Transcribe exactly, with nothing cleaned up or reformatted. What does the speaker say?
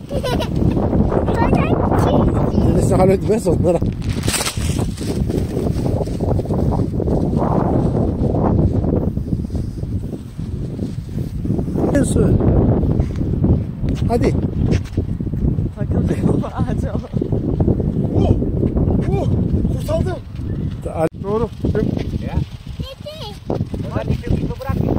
Dedesi hal etmez onlara. Su. Hadi. Takıldı baba ağaca. Oh! Oh! Kurtardım. Doğru. Ya. Ben iki gibi bırakayım.